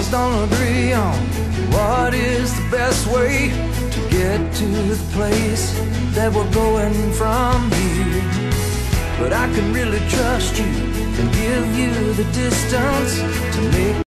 stars don't agree on what is the best way to get to the place that we're going from here. But I can really trust you and give you the distance to make